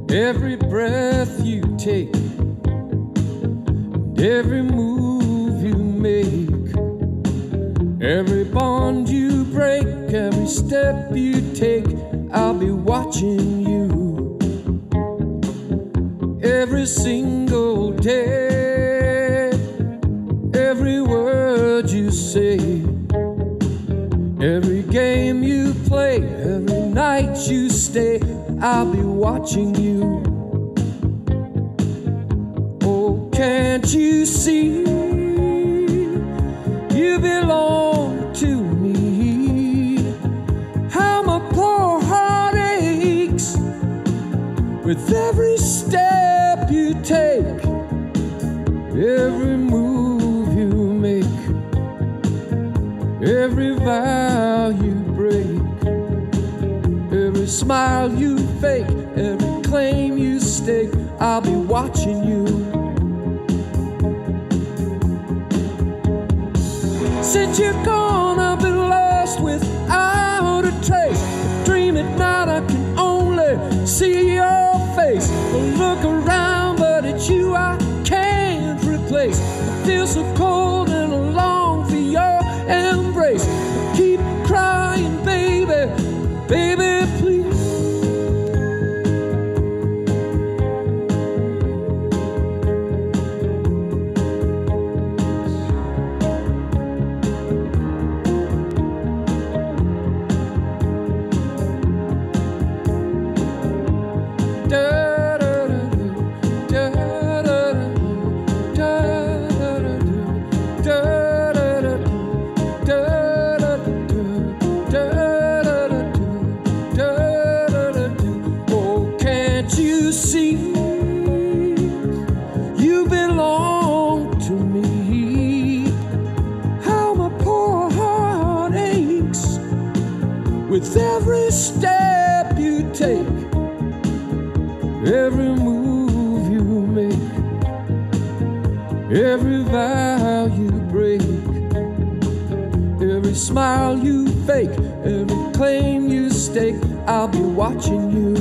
Every breath you take, and every move you make, every bond you break, every step you take, I'll be watching you. Every single day, every word you say, every game you play, every night you stay, I'll be watching you. Oh, can't you see? You belong to me. How my poor heart aches with every step you take, every move you make, every vow you break, every smile you fake, every claim you stake, I'll be watching you. Since you're gone, I've been lost without a trace. I dream at night, I can only see your face. I look around, but it's you I can't replace. I feel so cold and I long for your embrace. I keep crying, baby, baby, please. Oh, can't you see? You belong to me. How my poor heart aches with every step you take, every move you make, every vow you break, every smile you fake, every claim you stake, I'll be watching you.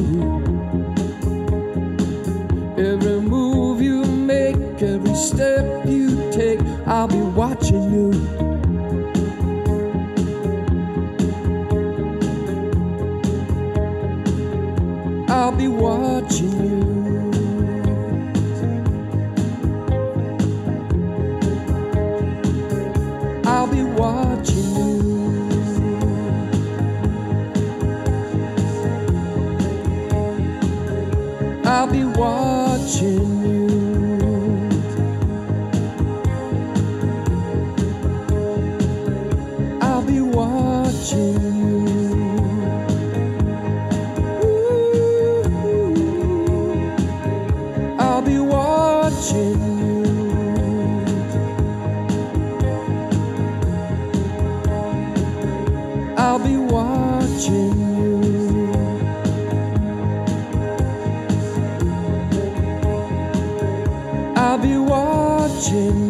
Every move you make, every step you take, I'll be watching you. I'll be watching you. I'll be watching you. I'll be watching you. I'll be watching you. I'll be watching you. I'll be watching you. I'll be watching you.